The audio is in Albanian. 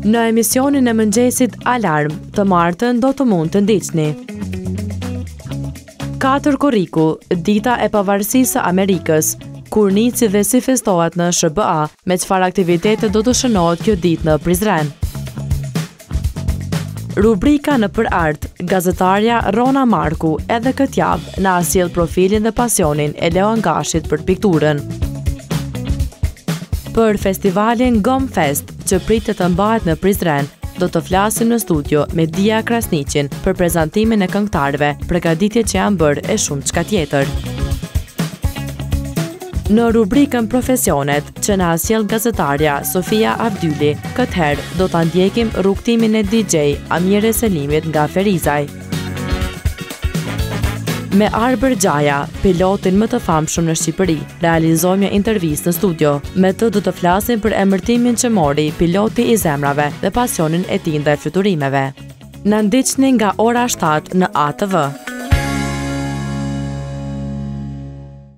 Në emisionin e mëngjesit Alarm, të martën do të mund të ndiqni. 4 korriku, dita e pavarësisë së Amerikës, kur nici dhe si festohet në SBA, me çfarë aktivitete do të shënohet kjo ditë në Prizren. Rubrika në përart, gazetarja Rona Marku edhe këtë javë na sjell profilin dhe pasionin e Leon Gashit për pikturën. Për festivalin Gom Fest, që pritet të mbahet në Prizren, do të flasim në studio me Dia Krasniqin për prezantimin e këngëtarëve, përgatitje që janë bërë e shumë çka tjetër. Në rubrikën Profesionet, që na sjell gazetarja Sofia Avdyli, këtëherë do ta ndjekim rrugtimin e DJ Amire Selimit nga Ferizaj. Me Arber Gjaja, pilotin më të famshëm në Shqipëri, realizojmë një intervistë në studio. Me të do të flasim për emërtimin që mori piloti i zemrave dhe pasionin e tij ndaj fluturimeve. Na ndiqni nga ora 7 në ATV.